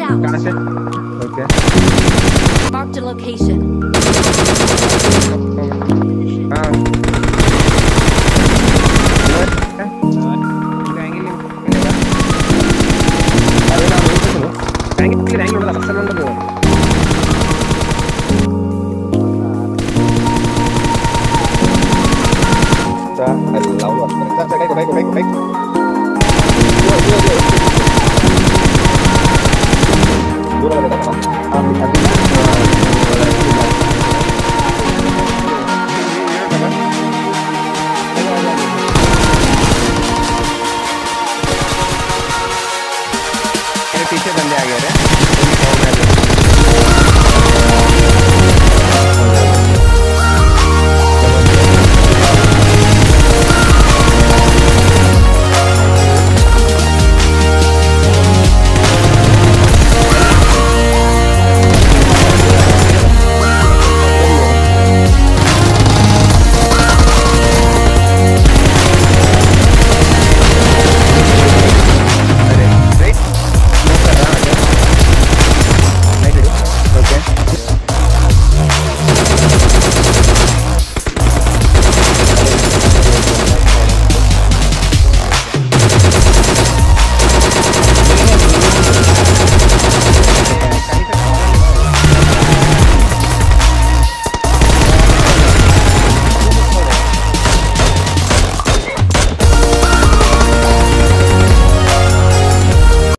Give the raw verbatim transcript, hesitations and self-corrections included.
out. कहाँ से? Okay. Marked a location. हाँ. अरे ना मुझे तो सुनो. रैंक की रैंक उड़ा बस लंडा दो. 자, 나오고 왔어. 자, 자, 가이고, 가이고, 가이고, 가이고. 이거, 이거, 이거. 뭐라 그래, 나가. 아, 우리 가지 마. मेरे पीछे बंदे आ गए रे.